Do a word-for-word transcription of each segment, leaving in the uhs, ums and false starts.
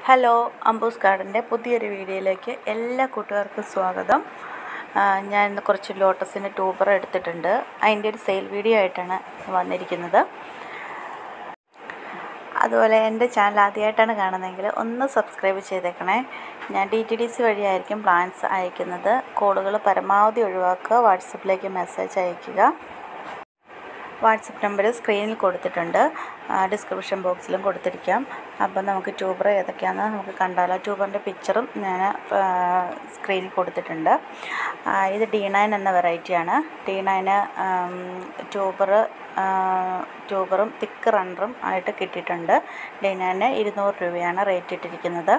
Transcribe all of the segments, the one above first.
Hello, അംബൂസ് ഗാർഡൻ്റെ പുതിയൊരു വീഡിയോയിലേക്ക് എല്ലാ കൂട്ടുകാർക്കും സ്വാഗതം. ഞാൻ ഇന്ന് കുറച്ച് ലോട്ടസിൻ്റെ ട്യൂബർ എടുത്തിട്ടുണ്ട്. അതിൻ്റെ ഒരു സെയിൽ വീഡിയോ ആയിട്ടാണ് വന്നിരിക്കുന്നത്. അതുപോലെ എൻ്റെ ചാനൽ ആദ്യമായിട്ടാണ് കാണുന്നതെങ്കിൽ ഒന്ന് സബ്സ്ക്രൈബ് ചെയ്തേക്കണേ. ഞാൻ ഡി ടി ഡി സി വഴിയായിരിക്കും പ്ലാൻസ് അയക്കുന്നത്. കോളുകൾ പരമാവധി ഒഴിവാക്കുക. വാട്സപ്പിലേക്ക് മെസ്സേജ് അയയ്ക്കുക. വാട്സപ്പ് നമ്പർ സ്ക്രീനിൽ കൊടുത്തിട്ടുണ്ട്, ഡിസ്ക്രിപ്ഷൻ ബോക്സിലും കൊടുത്തിരിക്കാം. അപ്പം നമുക്ക് ട്യൂബർ ഏതൊക്കെയാണെന്ന് നമുക്ക് കണ്ടാലോ. ട്യൂബറിൻ്റെ പിക്ചറും ഞാൻ സ്ക്രീനിൽ കൊടുത്തിട്ടുണ്ട്. ഇത് ഡി നയൻ എന്ന വെറൈറ്റിയാണ്. ഡി നയന് ട്യൂബർ ട്യൂബറും തിക്ക് റണ്ണറും ആയിട്ട് കിട്ടിയിട്ടുണ്ട്. ഡി നയന് ഇരുന്നൂറ് രൂപയാണ് റേറ്റ് ഇട്ടിരിക്കുന്നത്.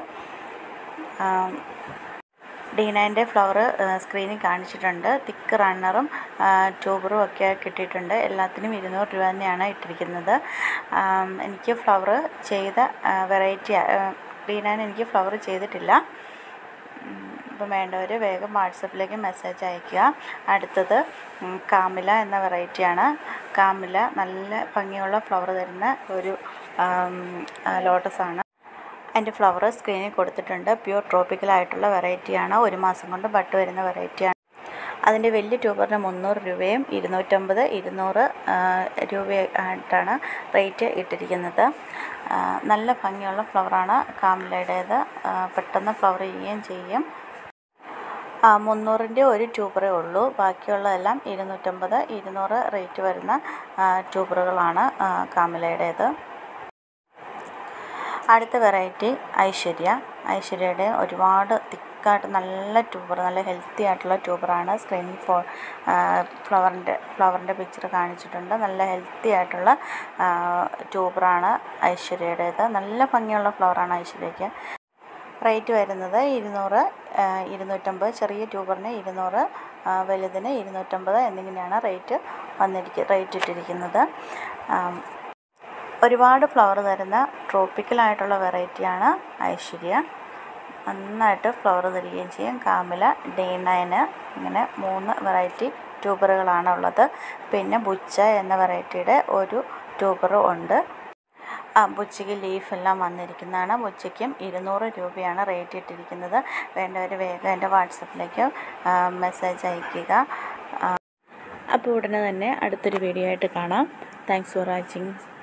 ഡി നയൻ്റെ ഫ്ലവർ സ്ക്രീനിൽ കാണിച്ചിട്ടുണ്ട്. തിക്ക് റണ്ണറും ട്യൂബറും ഒക്കെ കിട്ടിയിട്ടുണ്ട്. എല്ലാത്തിനും ഇരുന്നൂറ് രൂപ തന്നെയാണ് ഇട്ടിരിക്കുന്നത്. എനിക്ക് ഫ്ലവർ ചെയ്ത വെറൈറ്റി ഡി നയൻ എനിക്ക് ഫ്ലവർ ചെയ്തിട്ടില്ല. അപ്പം വേണ്ടവർ വേഗം വാട്സപ്പിലേക്ക് മെസ്സേജ് അയയ്ക്കുക. അടുത്തത് കാമില എന്ന വെറൈറ്റിയാണ്. കാമില നല്ല ഭംഗിയുള്ള ഫ്ലവർ തരുന്ന ഒരു ലോട്ടസാണ്. അതിൻ്റെ ഫ്ലവർ സ്ക്രീനിൽ കൊടുത്തിട്ടുണ്ട്. പ്യൂർ ട്രോപ്പിക്കലായിട്ടുള്ള വെറൈറ്റിയാണ്. ഒരു മാസം കൊണ്ട് ബട്ട് വരുന്ന വെറൈറ്റിയാണ്. അതിൻ്റെ വലിയ ട്യൂബറിന് മുന്നൂറ് രൂപയും ഇരുന്നൂറ്റമ്പത് ഇരുന്നൂറ് രൂപയായിട്ടാണ് റേറ്റ് ഇട്ടിരിക്കുന്നത്. നല്ല ഭംഗിയുള്ള ഫ്ലവറാണ് കാമിലയുടേത്. പെട്ടെന്ന് ഫ്ലവർ ചെയ്യുകയും ചെയ്യും. മുന്നൂറിൻ്റെ ഒരു ട്യൂബറേ ഉള്ളൂ. ബാക്കിയുള്ളതെല്ലാം ഇരുന്നൂറ്റമ്പത് ഇരുന്നൂറ് റേറ്റ് വരുന്ന ട്യൂബറുകളാണ് കാമിലയുടേത്. അടുത്ത വെറൈറ്റി ഐശ്വര്യ. ഐശ്വര്യയുടെ ഒരുപാട് തിക്കായിട്ട് നല്ല ട്യൂബർ, നല്ല ഹെൽത്തി ആയിട്ടുള്ള ട്യൂബറാണ്. സ്ക്രീനിൽ ഫോ ഫ്ലവറിൻ്റെ ഫ്ലവറിൻ്റെ പിക്ചർ കാണിച്ചിട്ടുണ്ട്. നല്ല ഹെൽത്തി ആയിട്ടുള്ള ട്യൂബറാണ് ഐശ്വര്യയുടേത്. നല്ല ഭംഗിയുള്ള ഫ്ലവറാണ് ഐശ്വര്യയ്ക്ക്. റേറ്റ് വരുന്നത് ഇരുന്നൂറ് ഇരുന്നൂറ്റമ്പത്, ചെറിയ ട്യൂബറിന് ഇരുന്നൂറ്, വലുതിന് ഇരുന്നൂറ്റമ്പത് എന്നിങ്ങനെയാണ് റേറ്റ് വന്നിരിക്കുക റേറ്റ് ഇട്ടിരിക്കുന്നത്. ഒരുപാട് ഫ്ലവർ തരുന്ന ട്രോപ്പിക്കലായിട്ടുള്ള വെറൈറ്റിയാണ് ഐശ്വര്യ. നന്നായിട്ട് ഫ്ലവർ തരികയും ചെയ്യും. കാമില, ഡി നയന്, ഇങ്ങനെ മൂന്ന് വെറൈറ്റി ട്യൂബറുകളാണ് ഉള്ളത്. പിന്നെ ബുച്ച എന്ന വെറൈറ്റിയുടെ ഒരു ട്യൂബറും ഉണ്ട്. ആ ബുച്ചയ്ക്ക് ലീഫെല്ലാം വന്നിരിക്കുന്നതാണ്. ബുച്ചയ്ക്കും ഇരുന്നൂറ് രൂപയാണ് റേറ്റ് ഇട്ടിരിക്കുന്നത്. വേണ്ടവർ വേഗം എൻ്റെ വാട്സപ്പിലേക്ക് മെസ്സേജ് അയയ്ക്കുക. അപ്പോൾ ഉടനെ തന്നെ അടുത്തൊരു വീഡിയോ ആയിട്ട് കാണാം. Thanks for watching.